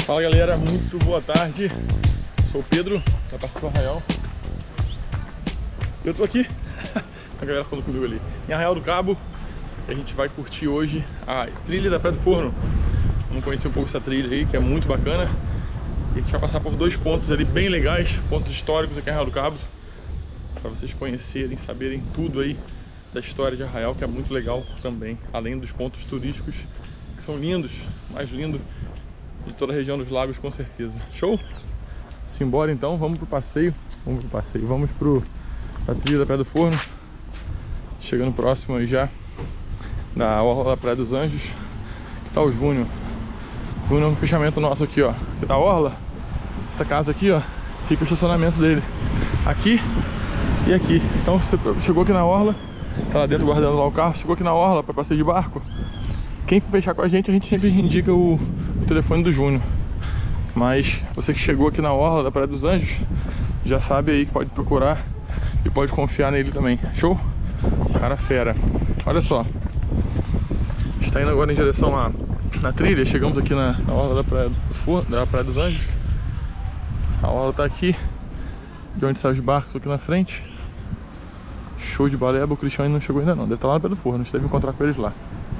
Fala galera, muito boa tarde. Sou o Pedro, da parte do Arraial. Eu tô aqui, a galera falando comigo ali, em Arraial do Cabo. E a gente vai curtir hoje a trilha da Praia do Forno. Vamos conhecer um pouco essa trilha aí, que é muito bacana. E a gente vai passar por dois pontos ali bem legais, pontos históricos aqui em Arraial do Cabo, para vocês conhecerem, saberem tudo aí da história de Arraial, que é muito legal também, além dos pontos turísticos, que são lindos, mais lindo de toda a região dos lagos, com certeza. Show? Simbora então, vamos pro passeio. Vamos pra trilha da Praia do Forno. Chegando próximo aí já da orla da Praia dos Anjos. Que tá o Júnior. O Júnior é um fechamento nosso aqui, ó. Aqui tá a orla. Essa casa aqui, ó, fica o estacionamento dele. Aqui e aqui. Então você chegou aqui na orla, tá lá dentro guardando lá o carro, chegou aqui na orla para passeio de barco. Quem for fechar com a gente sempre indica o telefone do Júnior. Mas você que chegou aqui na orla da Praia dos Anjos, já sabe aí que pode procurar e pode confiar nele também. Show? Cara fera. Olha só, está indo agora em direção na trilha. Chegamos aqui na orla da Praia do Forno, da Praia dos Anjos. A orla tá aqui, de onde saem os barcos aqui na frente. Show de baleba. O Cristiano não chegou ainda não, deve estar lá na Praia do Forno. A gente deve encontrar com eles lá.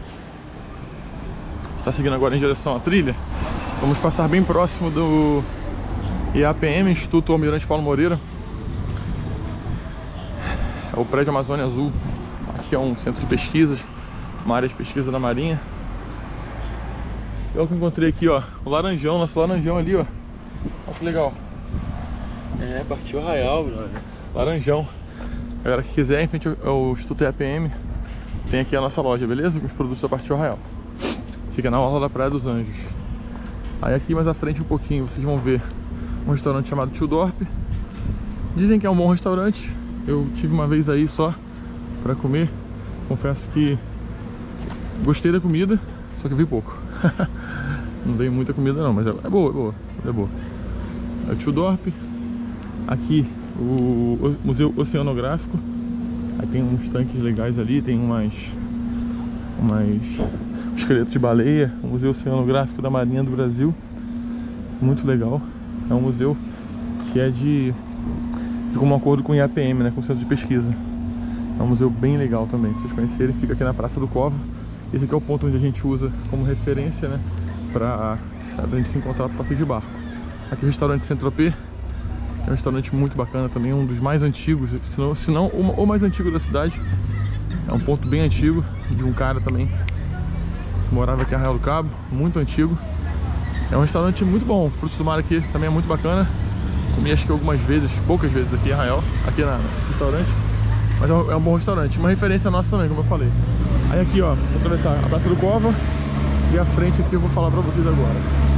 Está seguindo agora em direção à trilha. Vamos passar bem próximo do IAPM, Instituto Almirante Paulo Moreira. É o prédio Amazônia Azul. Aqui é um centro de pesquisas, uma área de pesquisa da Marinha. Eu que encontrei aqui, ó, o laranjão, nosso laranjão ali, ó. Olha que legal. É, partiu Arraial, brother. Laranjão. Galera que quiser, em frente ao Instituto IAPM, tem aqui a nossa loja, beleza? Com os produtos da Partiu Arraial. Fica na orla da Praia dos Anjos. Aí aqui mais à frente um pouquinho vocês vão ver um restaurante chamado Tio Dorp. Dizem que é um bom restaurante. Eu tive uma vez aí só pra comer. Confesso que gostei da comida, só que eu vi pouco. Não veio muita comida não, mas é boa. É o Tio Dorp. Aqui o Museu Oceanográfico. Aí tem uns tanques legais ali, tem umas esqueleto de baleia. O Museu Oceanográfico da Marinha do Brasil, muito legal. É um museu que é de comum acordo com o IAPM, né, com o Centro de Pesquisa. É um museu bem legal também, pra vocês conhecerem. Fica aqui na Praça do Cova. Esse aqui é o ponto onde a gente usa como referência, né, pra a gente se encontrar para passeio de barco. Aqui o restaurante Saint-Tropez, que é um restaurante muito bacana também, um dos mais antigos, se não o mais antigo da cidade. É um ponto bem antigo, de um cara também que morava aqui em Arraial do Cabo, muito antigo. É um restaurante muito bom, frutos do mar aqui também é muito bacana. Comi acho que algumas vezes, poucas vezes aqui em Arraial, aqui no restaurante. Mas é um bom restaurante, uma referência nossa também, como eu falei. Aí aqui, ó, vou atravessar a Praça do Cova e a frente aqui eu vou falar pra vocês agora.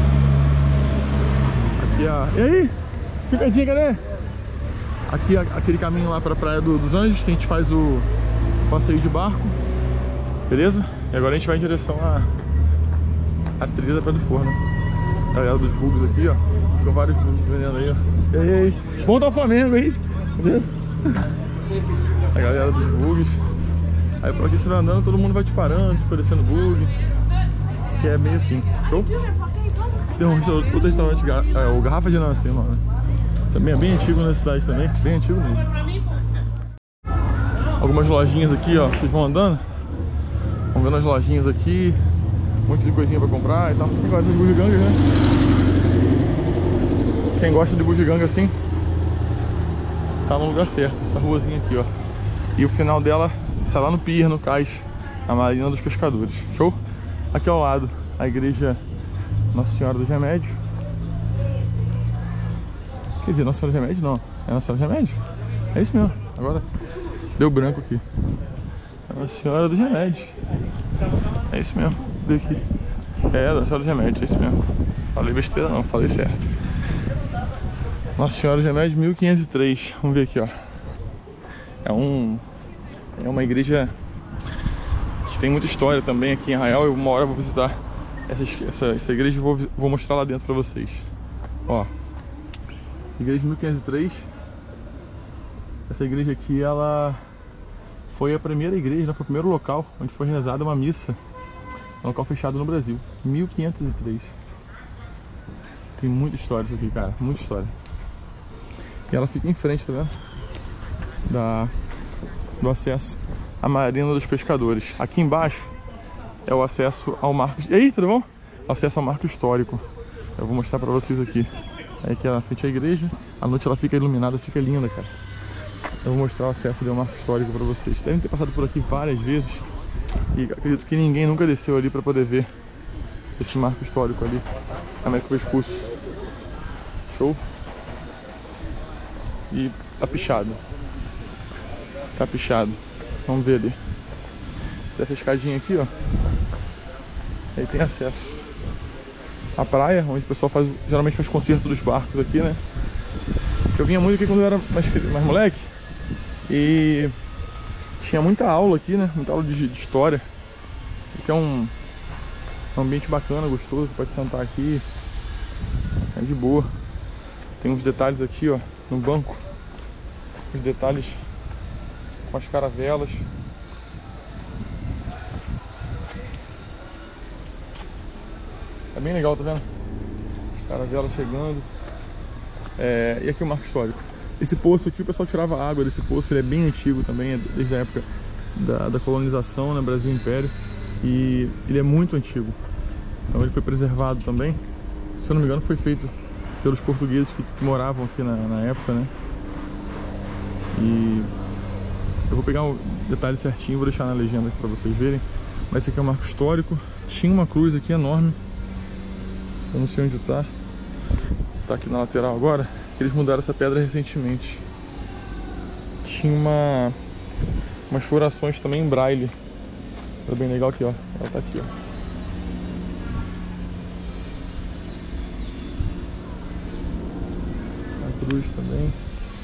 Aqui a... E aí? Cinquentinha, cadê? Aqui aquele caminho lá pra Praia dos Anjos, que a gente faz o passeio de barco. Beleza? E agora a gente vai em direção à trilha da Praia do Forno. A galera dos bugs aqui, ó. Ficam vários bugs vendendo aí, ó. E aí? Bom tá o Flamengo aí. Entendeu? A galera dos bugs. Aí por aqui você vai andando, todo mundo vai te parando, te oferecendo bug. Que é meio assim. Show? Tem outro restaurante, o Garrafa de Nancy, mano. Também é bem antigo na cidade também. Bem antigo mesmo. Algumas lojinhas aqui, ó. Vocês vão andando. Vão vendo as lojinhas aqui. Um monte de coisinha pra comprar e tal. Quem gosta de bugiganga, né? Quem gosta de bugiganga assim, tá no lugar certo. Essa ruazinha aqui, ó. E o final dela está lá no pier, no cais, a Marina dos Pescadores. Show? Aqui ao lado, a igreja Nossa Senhora dos Remédios. Quer dizer, Nossa Senhora dos Remédios não. É Nossa Senhora dos Remédios? É isso mesmo. Agora deu branco aqui. Nossa Senhora dos Remédios. É isso mesmo. Vê aqui. É, Nossa Senhora dos Remédios, é isso mesmo. Falei besteira não, falei certo. Nossa Senhora dos Remédios, 1503. Vamos ver aqui, ó. É uma igreja que tem muita história também aqui em Arraial. Eu uma hora vou visitar essa igreja e vou mostrar lá dentro pra vocês. Ó, igreja de 1503. Essa igreja aqui, ela foi a primeira igreja, né? Foi o primeiro local onde foi rezada uma missa. Um local fechado no Brasil, 1503. Tem muita história isso aqui, cara, muita história. E ela fica em frente, tá vendo? Do acesso à Marina dos Pescadores. Aqui embaixo é o acesso ao marco... E aí, tudo bom? Acesso ao marco histórico. Eu vou mostrar pra vocês aqui. Aí aqui na frente é a igreja. À noite ela fica iluminada, fica linda, cara. Eu vou mostrar o acesso ali ao marco histórico pra vocês. Devem ter passado por aqui várias vezes. E acredito que ninguém nunca desceu ali pra poder ver esse marco histórico ali. Américo Vespucci. Show? E tá pichado. Tá pichado. Vamos ver ali. Dessa escadinha aqui, ó. Aí tem acesso à praia, onde o pessoal geralmente faz concerto dos barcos aqui, né? Eu vinha muito aqui quando eu era mais moleque. E tinha muita aula aqui, né? Muita aula de história. Isso aqui é um ambiente bacana, gostoso. Você pode sentar aqui. É de boa. Tem uns detalhes aqui, ó, no banco. Os detalhes com as caravelas. É bem legal, tá vendo? Caravelas chegando. E aqui o marco histórico. Esse poço aqui, o pessoal tirava água desse poço. Ele é bem antigo também, desde a época da colonização, né, Brasil Império. E ele é muito antigo. Então ele foi preservado também. Se eu não me engano, foi feito pelos portugueses que moravam aqui na época, né? E eu vou pegar o detalhe certinho, vou deixar na legenda aqui pra vocês verem. Mas esse aqui é o marco histórico. Tinha uma cruz aqui enorme. Eu não sei onde tá. Tá aqui na lateral agora. Eles mudaram essa pedra recentemente. Tinha umas furações também em braille. Tá bem legal aqui, ó. Ela tá aqui, ó. A cruz também.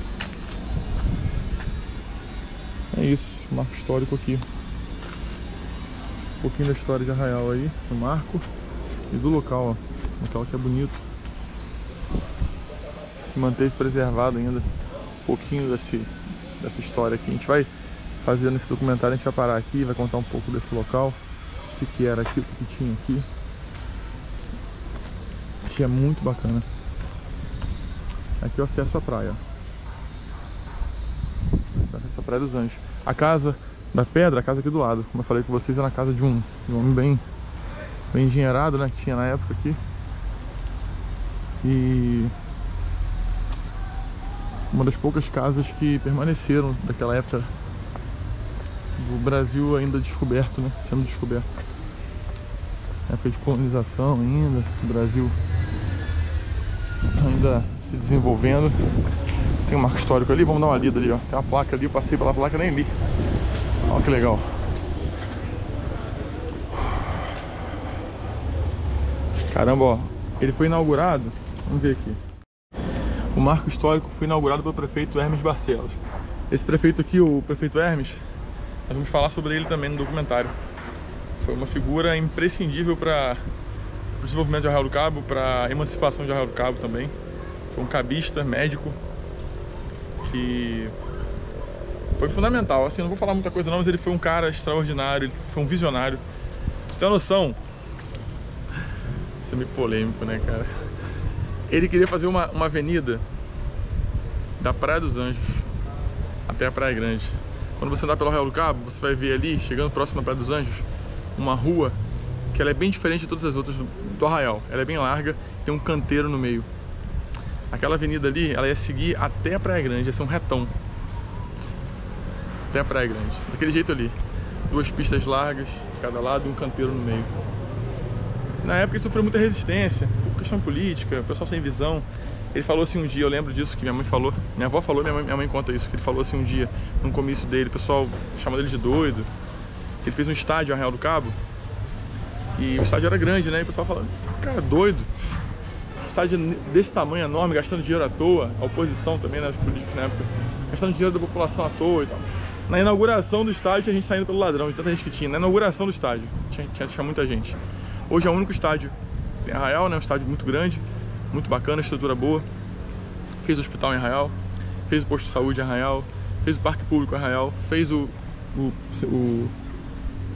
É isso, marco histórico aqui. Um pouquinho da história de Arraial aí, do marco e do local, ó. Local que é bonito. Se manteve preservado ainda um pouquinho dessa história aqui. A gente vai fazer nesse documentário, a gente vai parar aqui, vai contar um pouco desse local, o que era aqui, o que tinha aqui. Isso é muito bacana. Aqui é o acesso à praia. Acesso à Praia dos Anjos. A casa da pedra, a casa aqui do lado, como eu falei com vocês, era a casa de um homem bem engenheirado, né, que tinha na época aqui. E uma das poucas casas que permaneceram daquela época do Brasil ainda descoberto, né? Sendo descoberto. Época de colonização ainda, o Brasil ainda se desenvolvendo. Tem um marco histórico ali, vamos dar uma lida ali, ó. Tem uma placa ali, eu passei pela placa e nem li. Olha que legal. Caramba, ó. Ele foi inaugurado, vamos ver aqui. O marco histórico foi inaugurado pelo prefeito Hermes Barcelos. Esse prefeito aqui, o prefeito Hermes, nós vamos falar sobre ele também no documentário. Foi uma figura imprescindível para o desenvolvimento de Arraial do Cabo, para a emancipação de Arraial do Cabo também. Foi um cabista, médico, que foi fundamental. Assim, eu não vou falar muita coisa não, mas ele foi um cara extraordinário, ele foi um visionário. Você tem uma noção? Isso é meio polêmico, né, cara? Ele queria fazer uma avenida da Praia dos Anjos até a Praia Grande. Quando você andar pelo Arraial do Cabo, você vai ver ali, chegando próximo à Praia dos Anjos, uma rua que ela é bem diferente de todas as outras do Arraial. Ela é bem larga, tem um canteiro no meio. Aquela avenida ali, ela ia seguir até a Praia Grande, ia ser um retão. Até a Praia Grande, daquele jeito ali. Duas pistas largas de cada lado e um canteiro no meio. Na época ele sofreu muita resistência, por questão política, o pessoal sem visão. Ele falou assim um dia, eu lembro disso que minha mãe falou, minha avó falou, minha mãe conta isso, que ele falou assim um dia, num comício dele, o pessoal chamava ele de doido. Ele fez um estádio em Arraial do Cabo, e o estádio era grande, né? E o pessoal falando, cara, doido. Estádio desse tamanho, enorme, gastando dinheiro à toa, a oposição também, né, os políticos na época, gastando dinheiro da população à toa e tal. Na inauguração do estádio, a gente saindo pelo ladrão, de tanta gente que tinha. Na inauguração do estádio, tinha muita gente. Hoje é o único estádio em Arraial, né? Um estádio muito grande, muito bacana, estrutura boa. Fez o hospital em Arraial, fez o posto de saúde em Arraial, fez o parque público em Arraial, fez o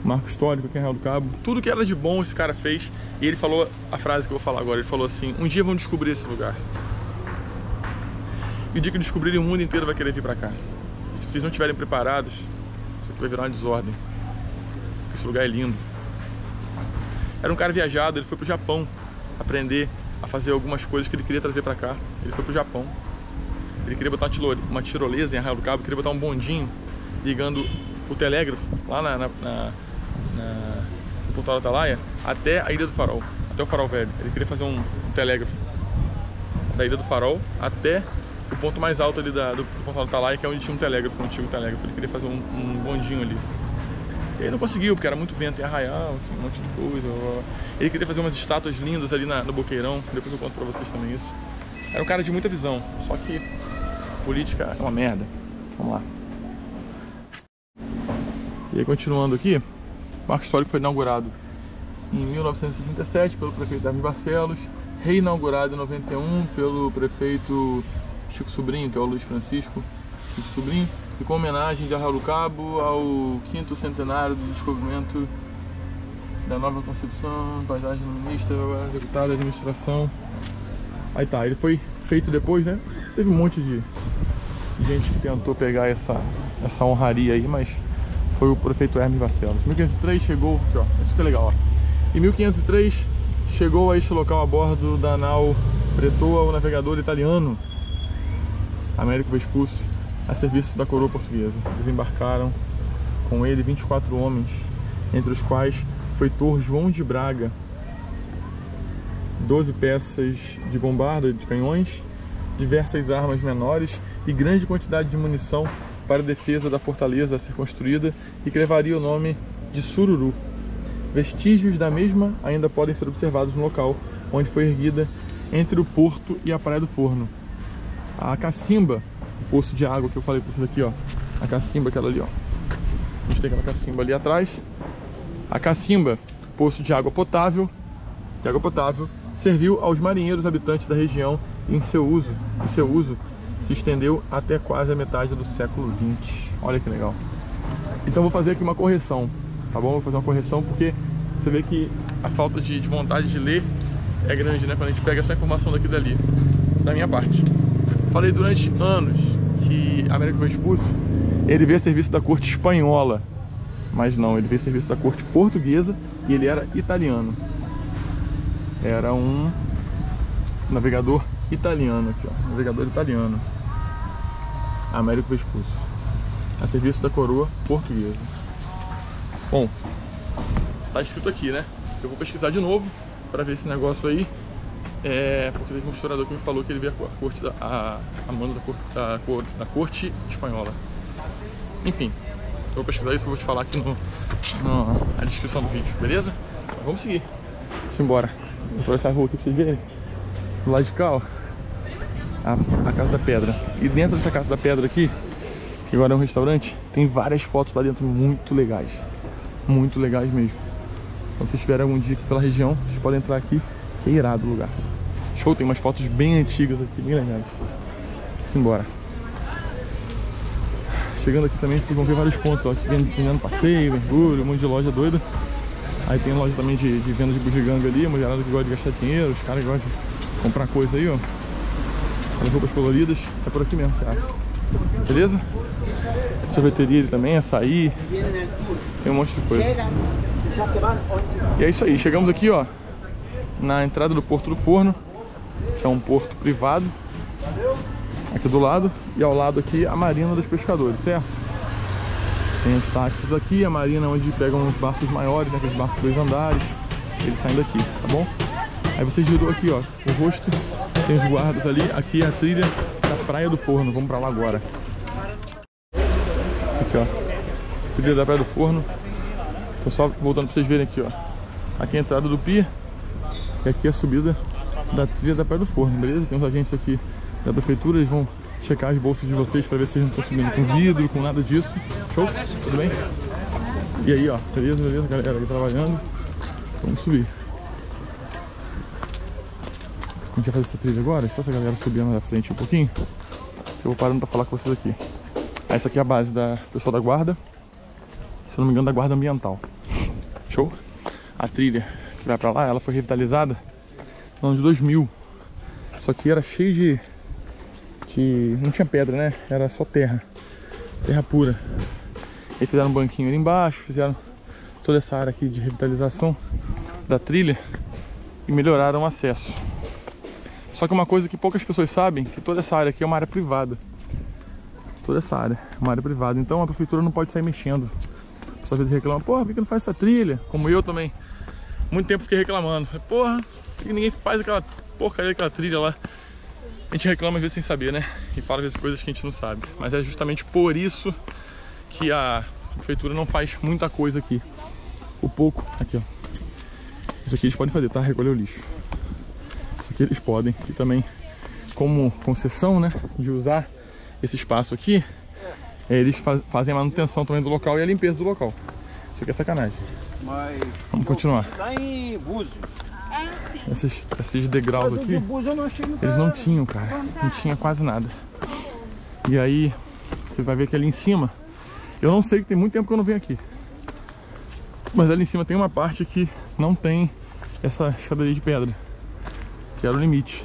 marco histórico aqui em Arraial do Cabo. Tudo que era de bom esse cara fez. E ele falou a frase que eu vou falar agora. Ele falou assim: um dia vão descobrir esse lugar. E o dia que descobrirem, o mundo inteiro vai querer vir pra cá. E se vocês não estiverem preparados, isso aqui vai virar uma desordem. Porque esse lugar é lindo. Era um cara viajado, ele foi pro Japão aprender a fazer algumas coisas que ele queria trazer pra cá. Ele foi pro Japão. Ele queria botar uma tirolesa em Arraial do Cabo, queria botar um bondinho ligando o telégrafo lá no Portal da Atalaia até a Ilha do Farol, até o Farol Velho. Ele queria fazer um telégrafo da Ilha do Farol até o ponto mais alto ali do Portal da Atalaia, que é onde tinha um telégrafo, um antigo telégrafo. Ele queria fazer um bondinho ali. E aí não conseguiu, porque era muito vento em Arraial, enfim, um monte de coisa. Ele queria fazer umas estátuas lindas ali no Boqueirão, depois eu conto pra vocês também isso. Era um cara de muita visão, só que política é uma merda. Vamos lá. E aí, continuando aqui, o Marco Histórico foi inaugurado em 1967 pelo prefeito Hermes Barcelos, reinaugurado em 91 pelo prefeito Chico Sobrinho, que é o Luiz Francisco Chico Sobrinho, e com homenagem de Arraial do Cabo ao 5º centenário do descobrimento da nova concepção, paisagem ministra, executada a administração. Aí tá, ele foi feito depois, né? Teve um monte de gente que tentou pegar essa honraria aí, mas foi o prefeito Hermes Barcelos. Em 1503 chegou, aqui, ó, isso que é legal, ó. Em 1503 chegou a este local a bordo da nau Pretoa, o navegador italiano Américo Vespucci, a serviço da coroa portuguesa. Desembarcaram com ele 24 homens, entre os quais foi Tor João de Braga, 12 peças de bombarda de canhões, diversas armas menores e grande quantidade de munição para a defesa da fortaleza a ser construída e que levaria o nome de Sururu. Vestígios da mesma ainda podem ser observados no local onde foi erguida entre o porto e a Praia do Forno. A cacimba, o poço de água que eu falei para vocês aqui, ó, a cacimba, aquela ali, ó. A gente tem aquela cacimba ali atrás. A cacimba, poço de água potável, serviu aos marinheiros habitantes da região e seu uso se estendeu até quase a metade do século XX. Olha que legal. Então vou fazer aqui uma correção, tá bom? Vou fazer uma correção porque você vê que a falta de vontade de ler é grande, né? Quando a gente pega essa informação daqui e dali, da minha parte. Falei durante anos que Américo Vespucci, ele veio a serviço da corte espanhola, mas não, ele veio a serviço da corte portuguesa e ele era italiano. Era um navegador italiano aqui, ó, navegador italiano, Américo Vespucci, a serviço da coroa portuguesa. Bom, tá escrito aqui, né? Eu vou pesquisar de novo para ver esse negócio aí, porque teve um historiador que me falou que ele veio a mando da corte espanhola. Enfim, eu vou pesquisar isso e vou te falar aqui na descrição do vídeo, beleza? Então, vamos seguir. Simbora. Vou trouxe essa rua aqui pra vocês verem. Do lado de cá, ó, a Casa da Pedra. E dentro dessa Casa da Pedra aqui, que agora é um restaurante, tem várias fotos lá dentro muito legais. Muito legais mesmo. Então se vocês tiverem algum dia aqui pela região, vocês podem entrar aqui, que é irado o lugar. Show, tem umas fotos bem antigas aqui, bem legais. Simbora. Chegando aqui também, vocês vão ver vários pontos, ó, aqui vendendo passeio, mergulho, um monte de loja doida. Aí tem loja também de venda de bugiganga ali, a mulherada que gosta de gastar dinheiro, os caras que gostam de comprar coisa aí, ó. As roupas coloridas, é por aqui mesmo, você acha? Beleza? Sorveteria ali também, açaí, tem um monte de coisa. E é isso aí, chegamos aqui, ó, na entrada do Porto do Forno, que é um porto privado, aqui do lado, e ao lado aqui a Marina dos Pescadores, certo? Tem os táxis aqui, a marina onde pegam os barcos maiores, né, aqueles barcos 2 andares, eles saem daqui, tá bom? Aí você girou aqui, ó, o rosto, tem os guardas ali, aqui é a trilha da Praia do Forno, vamos pra lá agora. Aqui, ó, trilha da Praia do Forno, tô só voltando pra vocês verem aqui, ó. Aqui é a entrada do pier, e aqui é a subida da trilha da Praia do Forno, beleza? Tem uns agentes aqui da prefeitura, eles vão checar as bolsas de vocês para ver se eles não estão subindo com vidro, com nada disso. Show? Tudo bem? E aí, ó, beleza, galera aqui trabalhando. Vamos subir. A gente vai fazer essa trilha agora, só essa galera subindo na frente um pouquinho. Eu vou parando para falar com vocês aqui. Essa aqui é a base da pessoal da guarda, se eu não me engano, da guarda ambiental. Show? A trilha que vai pra lá, ela foi revitalizada no ano de 2000. Só que era cheio de... Não tinha pedra, né? Era só terra. Terra pura. Aí fizeram um banquinho ali embaixo, fizeram toda essa área aqui de revitalização da trilha e melhoraram o acesso. Só que uma coisa que poucas pessoas sabem, que toda essa área aqui é uma área privada. Toda essa área é uma área privada. Então a prefeitura não pode sair mexendo. Às vezes reclama, porra, por que não faz essa trilha? Como eu também. Muito tempo fiquei reclamando. Porra, por que ninguém faz aquela porcaria daquela trilha lá? A gente reclama às vezes sem saber, né? E fala às vezes coisas que a gente não sabe. Mas é justamente por isso que a prefeitura não faz muita coisa aqui. O pouco, aqui ó. Isso aqui eles podem fazer, tá? Recolher o lixo. Isso aqui eles podem. E também, como concessão, né? De usar esse espaço aqui, eles fazem a manutenção também do local e a limpeza do local. Isso aqui é sacanagem. Mas vamos continuar. Lá em Búzios. Esses degraus aqui, eles não tinham, cara. Não tinha quase nada. E aí, você vai ver que ali em cima, eu não sei, que tem muito tempo que eu não venho aqui. Mas ali em cima tem uma parte que não tem essa escadaria de pedra, que era o limite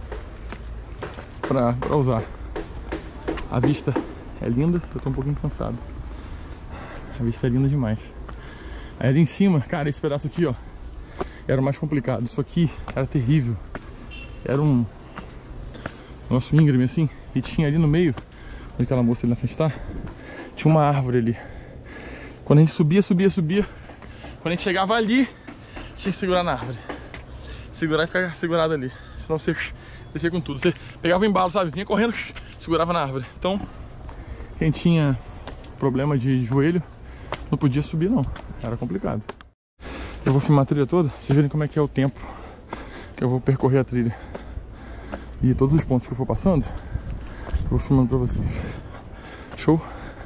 pra usar. A vista é linda, eu tô um pouquinho cansado. A vista é linda demais. Aí ali em cima, cara, esse pedaço aqui, ó, era o mais complicado. Isso aqui era terrível. Era um nosso íngreme assim. E tinha ali no meio, onde aquela moça ali na frente tá, tinha uma árvore ali. Quando a gente subia, quando a gente chegava ali, tinha que segurar na árvore. Segurar e ficar segurado ali. Senão você descia com tudo. Você pegava o embalo, sabe? Vinha correndo, segurava na árvore. Então, quem tinha problema de joelho não podia subir não. Era complicado. Eu vou filmar a trilha toda, vocês verem como é que é o tempo que eu vou percorrer a trilha. E todos os pontos que eu for passando, eu vou filmando pra vocês. Show?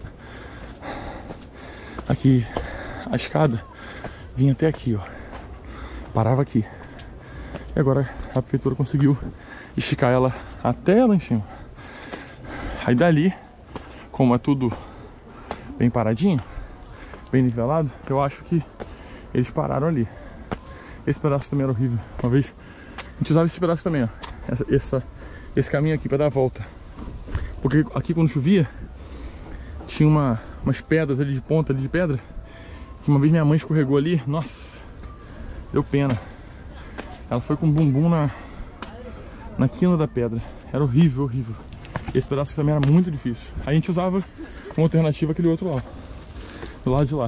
Aqui, a escada vinha até aqui, ó. Parava aqui. E agora a prefeitura conseguiu esticar ela até lá em cima. Aí dali, como é tudo bem paradinho, bem nivelado, eu acho que eles pararam ali. Esse pedaço também era horrível. Uma vez a gente usava esse pedaço também, ó. Esse caminho aqui para dar a volta. Porque aqui quando chovia tinha umas pedras ali de ponta ali de pedra, que uma vez minha mãe escorregou ali. Nossa, deu pena. Ela foi com o bumbum na quina da pedra. Era horrível, horrível. Esse pedaço também era muito difícil. Aí a gente usava como alternativa aquele outro lá, do lado de lá,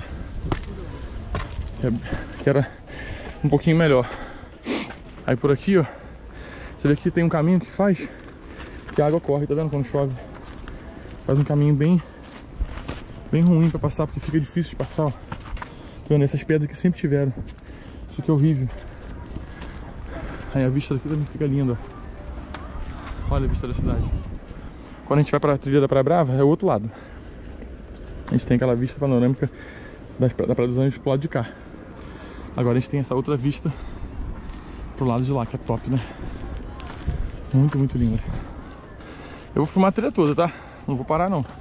que era um pouquinho melhor. Aí por aqui, ó, você vê que tem um caminho que faz que a água corre, tá vendo? Quando chove faz um caminho bem ruim pra passar, porque fica difícil de passar, ó. Tá vendo? Essas pedras que sempre tiveram. Isso aqui é horrível. Aí a vista daqui também fica linda, ó. Olha a vista da cidade. Quando a gente vai pra trilha da Praia Brava, é o outro lado. A gente tem aquela vista panorâmica da Praia dos Anjos pro lado de cá. Agora a gente tem essa outra vista pro lado de lá, que é top, né? Muito, muito linda. Eu vou filmar a trilha toda, tá? Não vou parar, não.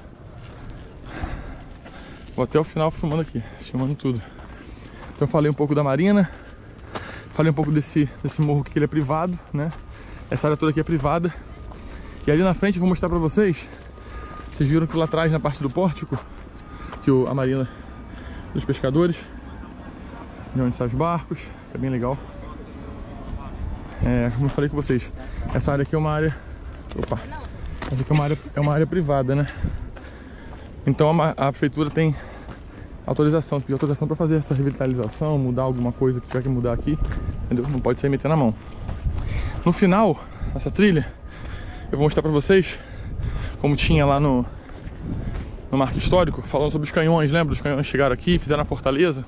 Vou até o final filmando aqui, filmando tudo. Então eu falei um pouco da marina, falei um pouco desse morro que ele é privado, né? Essa área toda aqui é privada. E ali na frente eu vou mostrar pra vocês. Vocês viram que lá atrás, na parte do pórtico, que a marina dos pescadores, de onde saem os barcos, que é bem legal. Como eu falei com vocês, essa área aqui é uma área... Opa! Essa aqui é uma área privada, né? Então a prefeitura tem autorização, pediu autorização para fazer essa revitalização, mudar alguma coisa que tiver que mudar aqui, entendeu? Não pode sair metendo a mão. No final, essa trilha, eu vou mostrar para vocês como tinha lá no Marco Histórico, falando sobre os canhões, lembra? Os canhões chegaram aqui, fizeram a fortaleza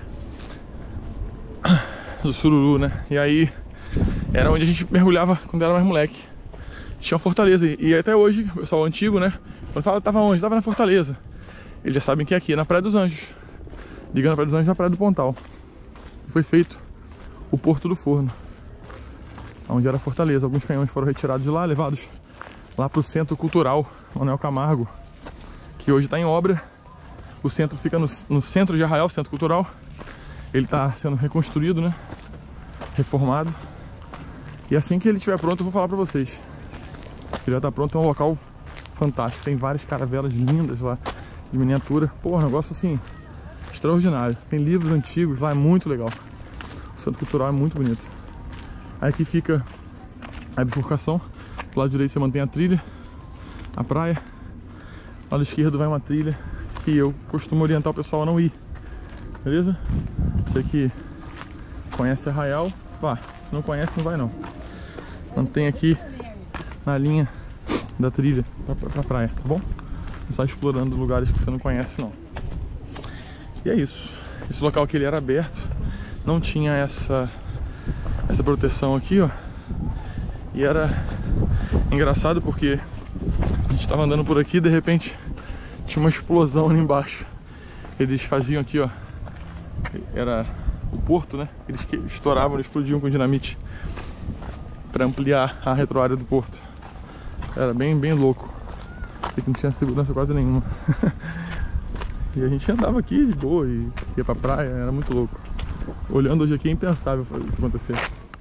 do Sururu, né? E aí era onde a gente mergulhava quando era mais moleque. Tinha uma fortaleza, e até hoje, o pessoal antigo, né? Quando fala, tava onde? Tava na fortaleza. Eles já sabem que é aqui, na Praia dos Anjos. Ligando a Praia dos Anjos na Praia do Pontal. Foi feito o Porto do Forno, onde era a fortaleza. Alguns canhões foram retirados de lá, levados lá pro Centro Cultural Manuel Camargo, que hoje está em obra. O centro fica no centro de Arraial, Centro Cultural. Ele tá sendo reconstruído, né? Reformado. E assim que ele estiver pronto eu vou falar pra vocês. Ele já tá pronto, é um local fantástico. Tem várias caravelas lindas lá, de miniatura. Pô, um negócio assim, extraordinário. Tem livros antigos lá, é muito legal. O centro cultural é muito bonito. Aí aqui fica a bifurcação. Do lado direito você mantém a trilha, a praia. Do lado esquerdo vai uma trilha que eu costumo orientar o pessoal a não ir. Beleza? Você que conhece Arraial, vá. Se não conhece, não vai não. Mantém aqui na linha da trilha pra praia, tá bom? Não sai explorando lugares que você não conhece não. E é isso. Esse local aqui ele era aberto, não tinha essa proteção aqui, ó. E era engraçado porque a gente tava andando por aqui e de repente tinha uma explosão ali embaixo. Eles faziam aqui, ó, era o porto, né? Eles estouravam, eles explodiam com dinamite para ampliar a retroárea do porto. Era bem louco. E não tinha segurança quase nenhuma. E a gente andava aqui de boa e ia pra praia, era muito louco. Olhando hoje aqui é impensável isso acontecer.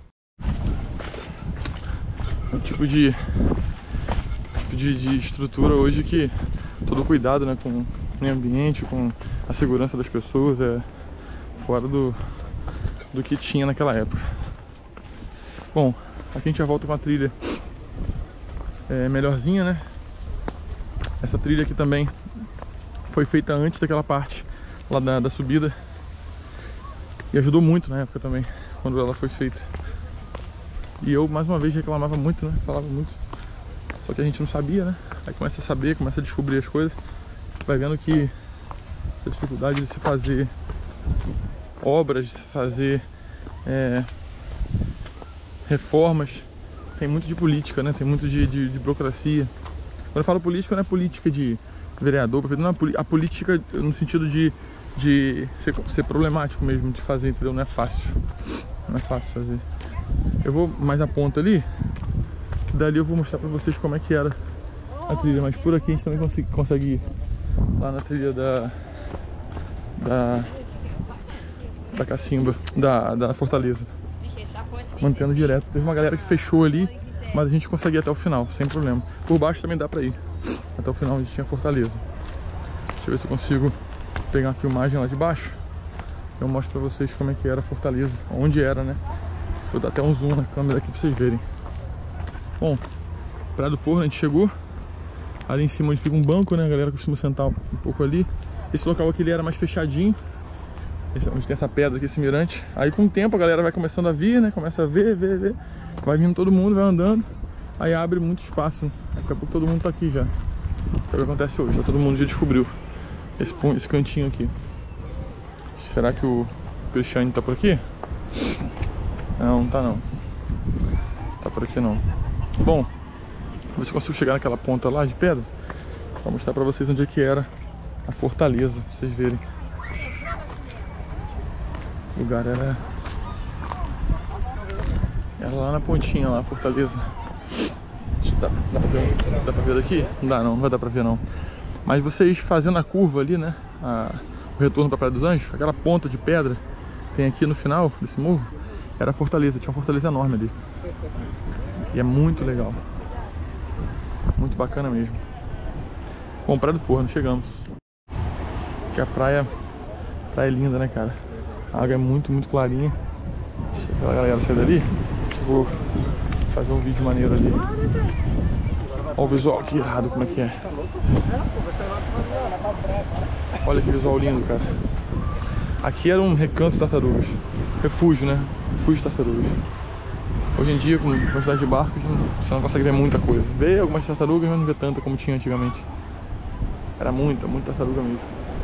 É um tipo de estrutura hoje que todo cuidado, né, com o meio ambiente, com a segurança das pessoas é fora do que tinha naquela época. Bom, aqui a gente já volta com a trilha melhorzinha, né? Essa trilha aqui também foi feita antes daquela parte lá da subida e ajudou muito na época também, quando ela foi feita. E eu, mais uma vez, reclamava muito, né? Falava muito. Só que a gente não sabia, né? Aí começa a saber, começa a descobrir as coisas. Vai vendo que a dificuldade de se fazer obras, de se fazer reformas, tem muito de política, né? Tem muito de burocracia. Quando eu falo política, não é política de vereador, prefeito, não é a política no sentido de ser problemático mesmo de fazer, entendeu? Não é fácil. Não é fácil fazer. Eu vou mais a ponta ali, que dali eu vou mostrar pra vocês como é que era a trilha, mas por aqui a gente também consegue ir lá na trilha da Cacimba, da Fortaleza, mantendo direto. Teve uma galera que fechou ali, mas a gente consegue ir até o final, sem problema. Por baixo também dá pra ir até o final, onde tinha Fortaleza. Deixa eu ver se eu consigo pegar uma filmagem lá de baixo. Eu mostro pra vocês como é que era a Fortaleza, onde era, né? Vou dar até um zoom na câmera aqui pra vocês verem. Bom, Praia do Forno, a gente chegou. Ali em cima onde fica um banco, né? A galera costuma sentar um pouco ali. Esse local aqui ele era mais fechadinho. Esse, onde tem essa pedra aqui, esse mirante. Aí com o tempo a galera vai começando a vir, né? Começa a ver. Vai vindo todo mundo, vai andando. Aí abre muito espaço. Daqui a pouco todo mundo tá aqui já. É o que acontece hoje, todo mundo já descobriu esse cantinho aqui. Será que o Cristiane tá por aqui? Não tá não. Tá por aqui não. Bom, ver se eu consigo chegar naquela ponta lá de pedra pra mostrar pra vocês onde é que era a fortaleza, pra vocês verem. O lugar era lá na pontinha lá, a fortaleza. Dá pra ver daqui? Não dá não, não vai dar pra ver não. Mas vocês fazendo a curva ali, né, o retorno pra Praia dos Anjos, aquela ponta de pedra que tem aqui no final desse morro, era a fortaleza, tinha uma fortaleza enorme ali. E é muito legal. Muito bacana mesmo. Bom, Praia do Forno, chegamos. Que a praia é linda, né, cara? A água é muito clarinha. Deixa a galera sair dali. Eu vou fazer um vídeo maneiro ali. Olha o visual, que irado, como é que é. Olha que visual lindo, cara. Aqui era um recanto de tartarugas. Refúgio, né? Refúgio de tartarugas. Hoje em dia, com a quantidade de barcos, você não consegue ver muita coisa. Vê algumas tartarugas, mas não vê tanta como tinha antigamente. Era muita tartaruga mesmo.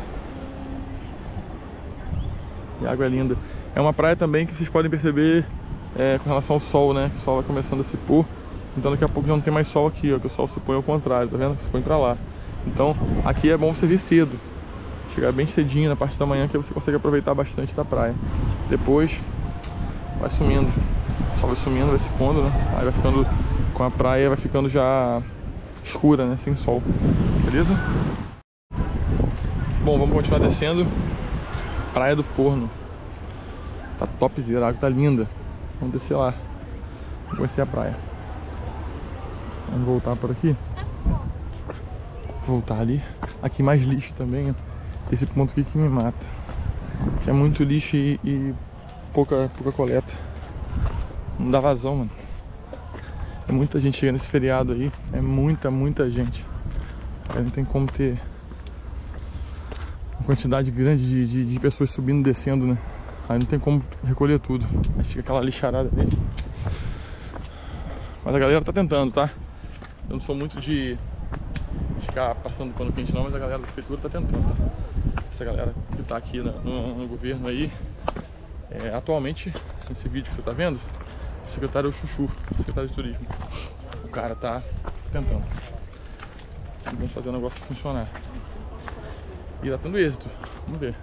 E a água é linda. É uma praia também que vocês podem perceber com relação ao sol, né? O sol vai começando a se pôr. Então daqui a pouco já não tem mais sol aqui, ó. Que o sol se põe ao contrário, tá vendo? Se põe pra lá. Então aqui é bom você vir cedo. Chegar bem cedinho na parte da manhã, que você consegue aproveitar bastante da praia. Depois vai sumindo. O sol vai sumindo, vai se pondo, né? Aí vai ficando com a praia, vai ficando já escura, né? Sem sol. Beleza? Bom, vamos continuar descendo. Praia do Forno. Tá topzera, a água tá linda. Vamos descer lá. Vamos conhecer a praia. Vamos voltar por aqui. Voltar ali. Aqui mais lixo também, ó. Esse ponto aqui que me mata. Que é muito lixo e pouca coleta. Não dá vazão, mano. É muita gente chegando nesse feriado aí. É muita gente. Aí não tem como ter uma quantidade grande de pessoas subindo e descendo, né? Aí não tem como recolher tudo. Aí fica aquela lixarada ali. Mas a galera tá tentando, tá? Eu não sou muito de ficar passando pano quente não, mas a galera da prefeitura tá tentando. Essa galera que tá aqui no governo aí, atualmente, nesse vídeo que você tá vendo, o secretário é o Chuchu, secretário de turismo. O cara tá tentando. Vamos fazer o negócio funcionar. E tá tendo êxito. Vamos ver.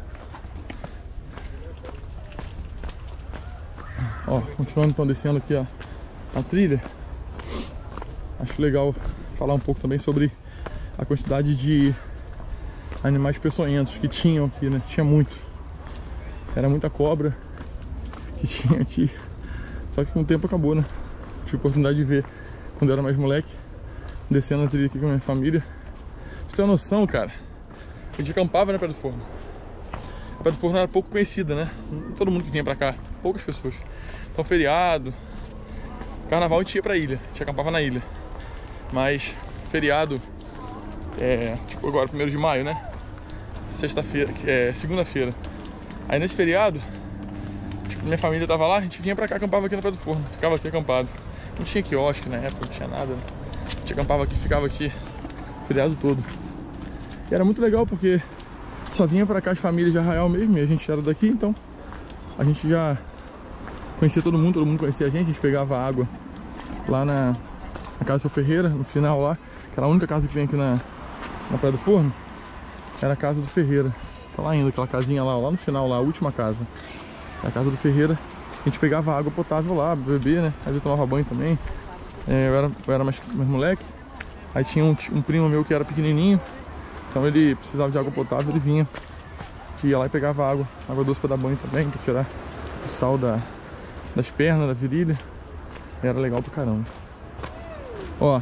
Ó, continuando então descendo aqui, ó, a trilha. Acho legal falar um pouco também sobre a quantidade de animais peçonhentos que tinham aqui, né? Tinha muito. Era muita cobra que tinha aqui. Só que com o tempo acabou, né? Tive a oportunidade de ver quando eu era mais moleque, descendo a trilha aqui com a minha família. Pra você ter uma noção, cara, a gente acampava na Praia do Forno. A Praia do Forno era pouco conhecida, né? Todo mundo que vinha pra cá, poucas pessoas. Então feriado, carnaval a gente ia pra ilha, a gente acampava na ilha. Mas feriado, tipo agora, 1º de maio, né? Sexta-feira, segunda-feira. Aí nesse feriado, tipo, minha família tava lá, a gente vinha pra cá, acampava aqui na Praia do Forno. Ficava aqui acampado. Não tinha quiosque na época, não tinha nada, né? A gente acampava aqui, ficava aqui o feriado todo. E era muito legal porque só vinha pra cá as famílias de Arraial mesmo, e a gente era daqui, então a gente já conhecia todo mundo conhecia a gente pegava água lá na casa do seu Ferreira, no final lá, que era a única casa que tem aqui na Praia do Forno, era a casa do Ferreira. Tá lá ainda, aquela casinha lá no final, lá, a última casa. É a casa do Ferreira. A gente pegava água potável lá, beber, né? Às vezes tomava banho também. Eu era mais moleque. Aí tinha um primo meu que era pequenininho, então ele precisava de água potável, ele vinha. Ia lá e pegava água doce pra dar banho também, pra tirar o sal das pernas, da virilha. E era legal pra caramba. Ó,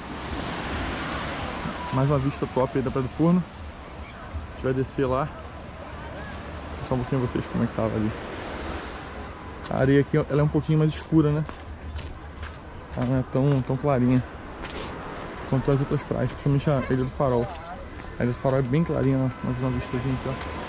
mais uma vista top aí da Praia do Forno. A gente vai descer lá. Vou mostrar um pouquinho pra vocês como é que tava ali. A areia aqui, ela é um pouquinho mais escura, né? Ela não é tão clarinha quanto as outras praias, principalmente a Ilha do Farol. A Ilha do Farol é bem clarinha, né? Uma vistazinha aqui, ó.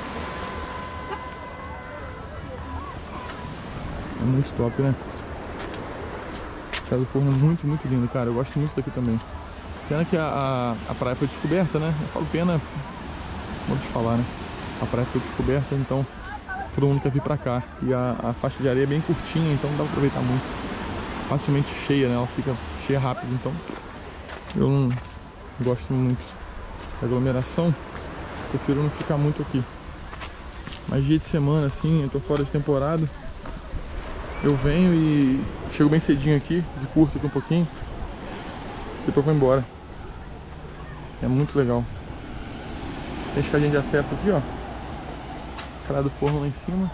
É muito top, né? Praia do Forno é muito lindo, cara. Eu gosto muito daqui também. Pena que a praia foi descoberta, né? Eu falo pena, vou te falar, né? A praia foi descoberta, então todo mundo quer vir pra cá. E a faixa de areia é bem curtinha, então não dá pra aproveitar muito. Facilmente cheia, né? Ela fica cheia rápido, então eu não gosto muito da aglomeração. Prefiro não ficar muito aqui. Mas dia de semana, assim, eu tô fora de temporada, eu venho e chego bem cedinho aqui, curto aqui um pouquinho, depois vou embora. É muito legal. Tem escadinha de acesso aqui, ó. Praia do Forno lá em cima.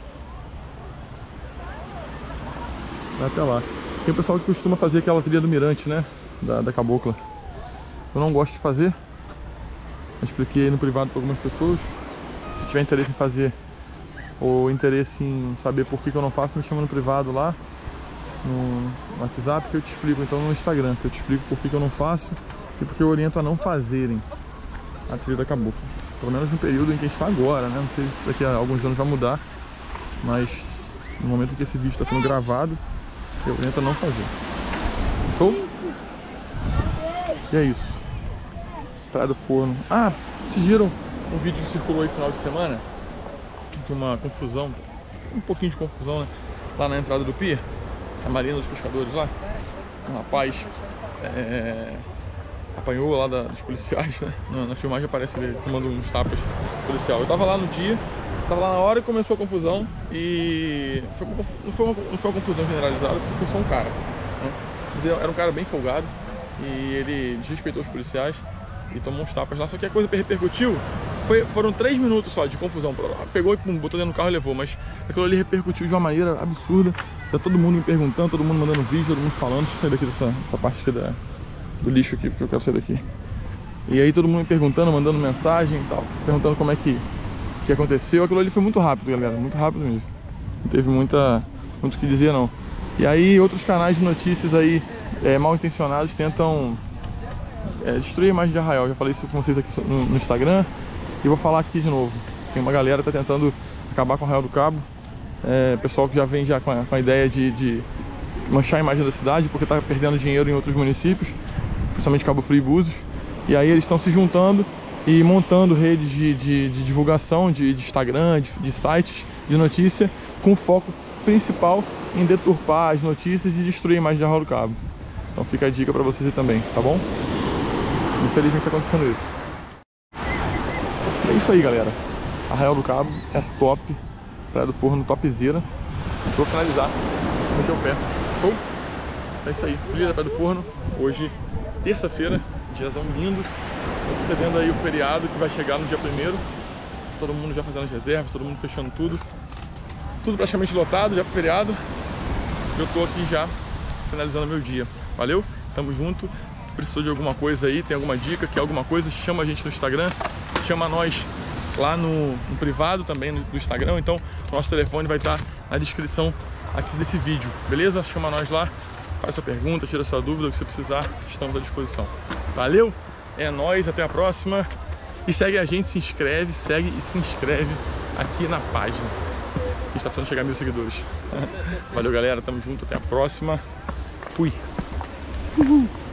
Vai até lá. Tem o pessoal que costuma fazer aquela trilha do mirante, né? Da cabocla. Eu não gosto de fazer. Eu expliquei no privado para algumas pessoas. Se tiver interesse em fazer, ou interesse em saber por que eu não faço, me chama no privado lá, no WhatsApp, que eu te explico. Então no Instagram, que eu te explico por que eu não faço e porque eu oriento a não fazerem a trilha da cabocla. Pelo menos no período em que está agora, né? Não sei se daqui a alguns anos vai mudar, mas no momento em que esse vídeo está sendo gravado, eu oriento a não fazer. Show? E é isso. Praia do Forno. Ah, vocês viram um vídeo que circulou aí no final de semana? De uma confusão, um pouquinho de confusão, né? Lá na entrada do pier, a Marina dos Pescadores lá. Um rapaz apanhou lá dos policiais, né? Na filmagem aparece ele tomando uns tapas policial. Eu tava lá no dia, tava lá na hora que começou a confusão e não foi uma confusão generalizada, porque foi só um cara, né? Mas era um cara bem folgado e ele desrespeitou os policiais e tomou uns tapas lá. Só que a coisa repercutiu Foram 3 minutos só de confusão. Pegou e botou dentro do carro e levou, mas aquilo ali repercutiu de uma maneira absurda. Tá todo mundo me perguntando, todo mundo mandando vídeo, todo mundo falando. Deixa eu sair daqui dessa parte aqui do lixo aqui, porque eu quero sair daqui. E aí todo mundo me perguntando, mandando mensagem e tal, perguntando como é que aconteceu. Aquilo ali foi muito rápido, galera, muito rápido mesmo. Não teve muito o que dizer, não. E aí outros canais de notícias aí mal intencionados tentam destruir a imagem de Arraial. Já falei isso com vocês aqui no Instagram e vou falar aqui de novo. Tem uma galera que tá tentando acabar com Arraial do Cabo. Pessoal que já vem já com a ideia de manchar a imagem da cidade, porque tá perdendo dinheiro em outros municípios, principalmente Cabo Frio e Búzios. E aí eles estão se juntando e montando redes de divulgação, de Instagram, de sites de notícia, com foco principal em deturpar as notícias e destruir a imagem de Arraial do Cabo. Então fica a dica pra vocês aí também, tá bom? Infelizmente tá acontecendo isso. É isso aí, galera. Arraial do Cabo é top. Praia do Forno topzera. Vou finalizar no teu pé. Bom, é isso aí. Trilha da Praia do Forno. Hoje, terça-feira, diazão lindo. Antecedendo aí o feriado que vai chegar no dia 1º. Todo mundo já fazendo as reservas, todo mundo fechando tudo. Tudo praticamente lotado já pro feriado. Eu tô aqui já finalizando meu dia. Valeu? Tamo junto. Precisou de alguma coisa aí, tem alguma dica, quer alguma coisa, chama a gente no Instagram, chama nós lá no privado também do Instagram. Então o nosso telefone vai estar na descrição aqui desse vídeo, beleza? Chama nós lá, faz sua pergunta, tira sua dúvida, o que você precisar, estamos à disposição. Valeu? É nóis, até a próxima. E segue a gente, se inscreve aqui na página. A gente tá precisando chegar a 1000 seguidores. Valeu, galera, tamo junto, até a próxima. Fui! Uhul.